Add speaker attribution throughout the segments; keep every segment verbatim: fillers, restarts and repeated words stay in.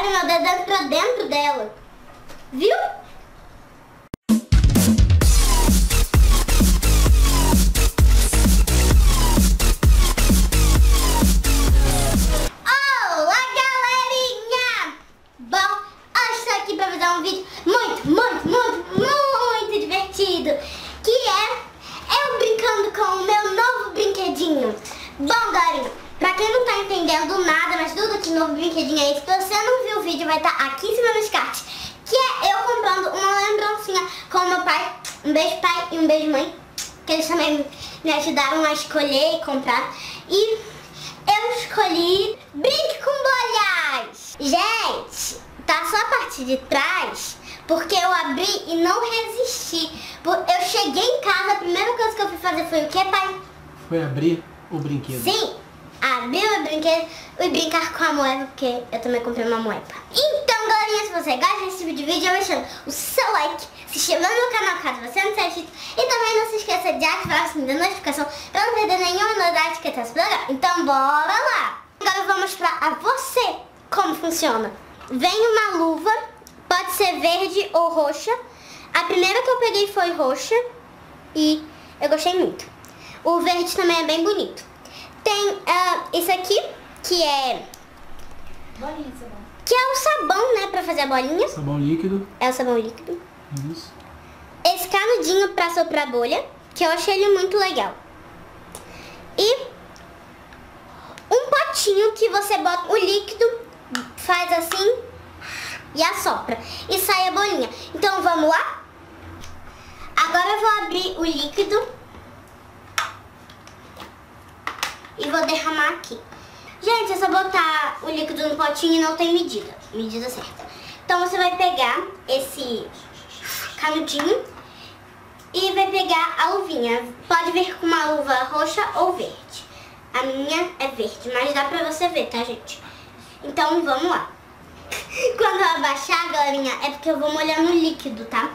Speaker 1: Olha, meu dedo entrou dentro dela. Viu? Olá, galerinha! Bom, hoje estou aqui para fazer um vídeo muito, muito, muito, muito divertido, que é eu brincando com o meu novo brinquedinho. Bom, galerinha, pra quem não tá entendendo nada, mas tudo que novo brinquedinho é esse, se você não viu o vídeo, vai estar tá aqui em cima no card, que é eu comprando uma lembrancinha com o meu pai. Um beijo pai e um beijo mãe, que eles também me ajudaram a escolher e comprar. E eu escolhi Brinque com Bolhas. Gente, tá só a parte de trás, porque eu abri e não resisti. Eu cheguei em casa, a primeira coisa que eu fui fazer foi o que, pai?
Speaker 2: Foi abrir o brinquedo.
Speaker 1: Sim, abrir o brinquedo e brincar com a moeba, porque eu também comprei uma moeba. Então, galerinha, se você gosta desse tipo de vídeo, eu deixando o seu like, se inscrevendo no canal caso você não seja inscrito, e também não se esqueça de ativar o sininho da notificação para não perder nenhuma novidade que está se programa. Então, bora lá! Agora eu vou mostrar a você como funciona. Vem uma luva, pode ser verde ou roxa. A primeira que eu peguei foi roxa e eu gostei muito. O verde também é bem bonito. Tem uh, isso aqui, que é...
Speaker 3: Bolinha de sabão.
Speaker 1: Que é o sabão, né, pra fazer a bolinha.
Speaker 2: Sabão líquido.
Speaker 1: É o sabão líquido.
Speaker 2: Isso.
Speaker 1: Esse canudinho pra soprar bolha, que eu achei ele muito legal. E um potinho que você bota o líquido, faz assim e assopra. E sai a bolinha. Então vamos lá? Agora eu vou abrir o líquido. E vou derramar aqui. Gente, é só botar o líquido no potinho e não tem medida. Medida certa. Então você vai pegar esse canudinho e vai pegar a luvinha. Pode vir com uma luva roxa ou verde. A minha é verde, mas dá pra você ver, tá, gente? Então vamos lá. Quando eu abaixar, galerinha, é porque eu vou molhar no líquido, tá?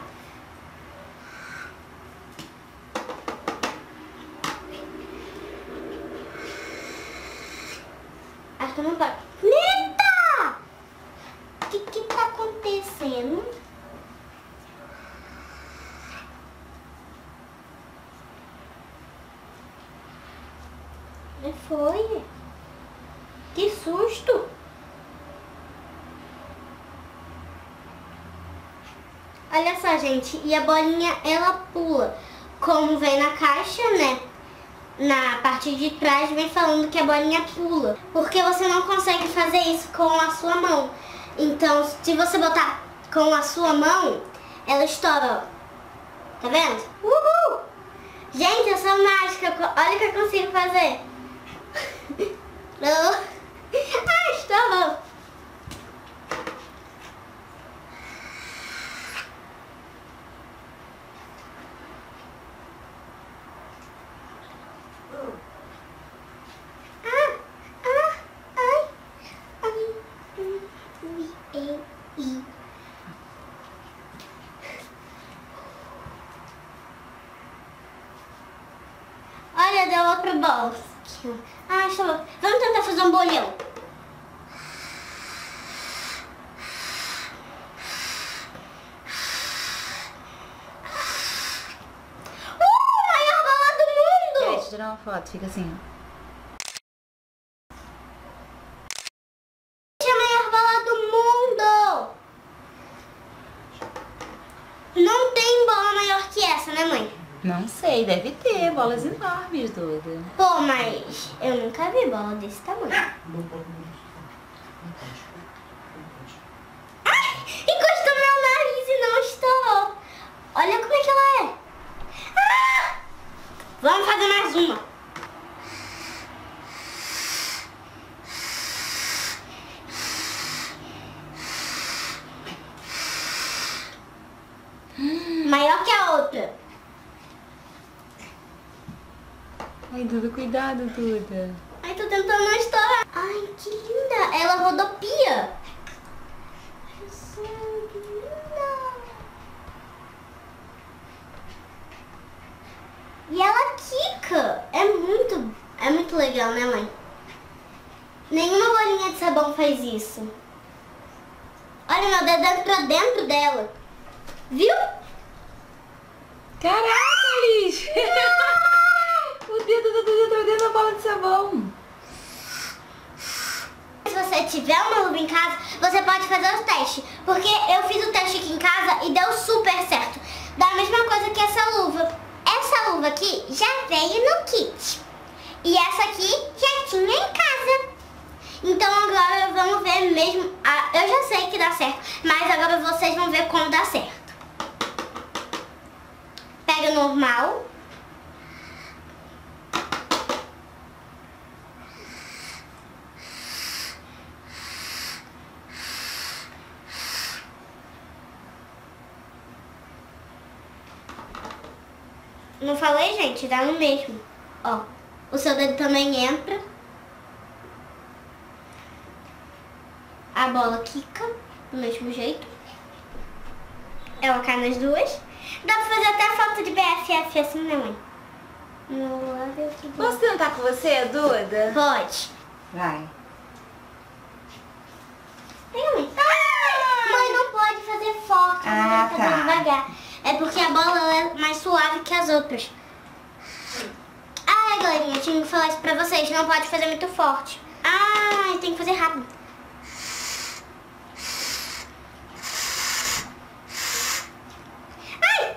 Speaker 1: Acho que eu não pode. Eita! O que que tá acontecendo? Que foi? Que susto! Olha só, gente. E a bolinha, ela pula. Como vem na caixa, né? Na parte de trás vem falando que a bolinha pula, porque você não consegue fazer isso com a sua mão. Então, se você botar com a sua mão, ela estoura, ó. Tá vendo? Uhul! Gente, eu sou mágica, olha o que eu consigo fazer. Ah, estourou! Olha, deu outra bola. Ah, está bom. Vamos tentar fazer um bolhão. Uh, maior bola do mundo!
Speaker 3: Deixa eu tirar uma foto, fica assim.
Speaker 1: A maior bola do mundo! Não tem bola maior que essa, né, mãe?
Speaker 3: Não sei, deve ter bolas enormes, Duda.
Speaker 1: Pô, mas eu nunca vi bola desse tamanho. Ai, encostou meu nariz e não estourou. Olha como é que ela é. Ah! Vamos fazer mais uma. Maior que a outra.
Speaker 3: Ai, Duda, cuidado, Duda.
Speaker 1: Ai, tô tentando não estourar. Ai, que linda. Ela rodopia. Olha só, que linda. E ela quica. É muito, é muito legal, né, mãe? Nenhuma bolinha de sabão faz isso. Olha, meu dedo entrou dentro dela. Viu?
Speaker 3: Caraca, Liz! O dedo do Dudu entrou dentro da bola de sabão.
Speaker 1: Se você tiver uma luva em casa, você pode fazer o teste. Porque eu fiz o teste aqui em casa e deu super certo. Da mesma coisa que essa luva. Essa luva aqui já veio no kit. E essa aqui já tinha em casa. Então agora vamos ver mesmo. Ah, eu já sei que dá certo, mas agora vocês vão ver como dá certo. Pega normal. Não falei, gente, dá no mesmo. Ó, o seu dedo também entra. A bola quica do mesmo jeito. Ela cai nas duas. Dá pra fazer até foto de B F F assim, né, mãe? Não, lá deu tudo.
Speaker 3: Posso tentar com você, Duda?
Speaker 1: Pode.
Speaker 3: Vai.
Speaker 1: Pega, mãe. Ah! Mãe, não pode fazer forte.
Speaker 3: Ah,
Speaker 1: tem que fazer
Speaker 3: tá.
Speaker 1: devagar. É porque a bola é mais suave que as outras. Ai, galerinha, eu tinha que falar isso pra vocês. Não pode fazer muito forte. Ai, tem que fazer rápido. Ai!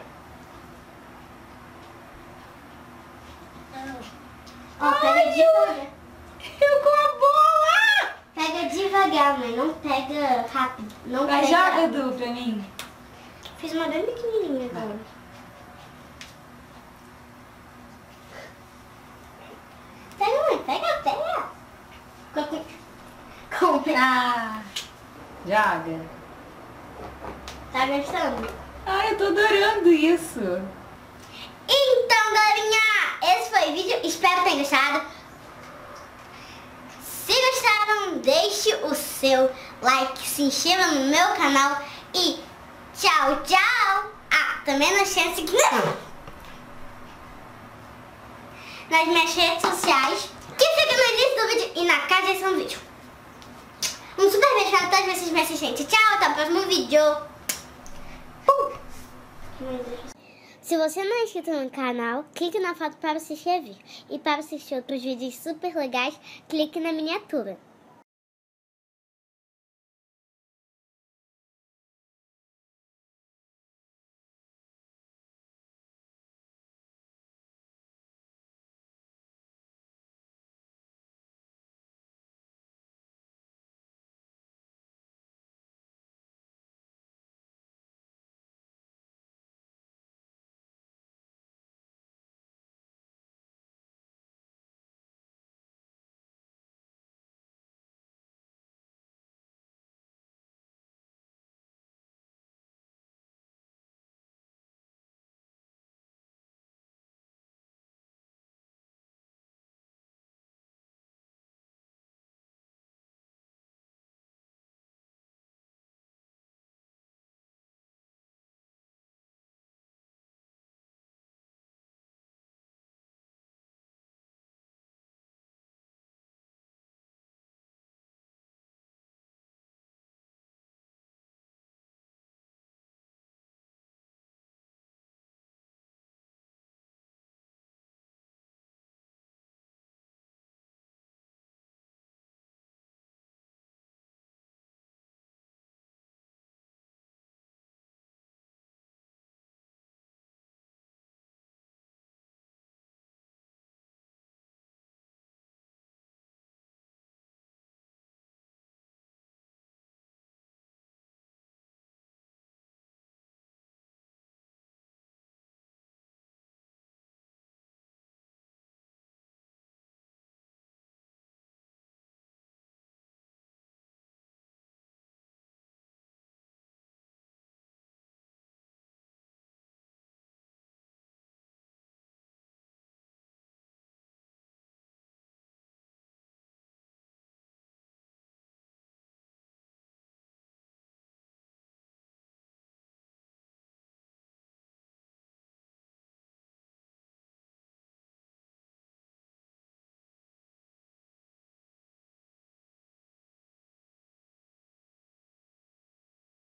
Speaker 1: Ó, pega devagar.
Speaker 3: Eu com a bola!
Speaker 1: Pega devagar, mãe. Não pega rápido. Não
Speaker 3: Vai,
Speaker 1: pega
Speaker 3: joga,
Speaker 1: rápido.
Speaker 3: Du, pra mim.
Speaker 1: Fiz uma bem pequenininha agora. Pega, mãe. Pega, pega. Com- com-
Speaker 3: Ah, joga.
Speaker 1: Tá gostando?
Speaker 3: Ai, eu tô adorando isso.
Speaker 1: Então, galerinha, esse foi o vídeo. Espero que tenham gostado. Se gostaram, deixe o seu like, se inscreva no meu canal e tchau, tchau. Ah, também não esqueça de seguir nas minhas redes sociais, que fica no início do vídeo e na descrição do vídeo. Um super beijo para todos vocês, minha assistente. Tchau, até o próximo vídeo. Uh! Se você não é inscrito no canal, clique na foto para se inscrever. E para assistir outros vídeos super legais, clique na miniatura.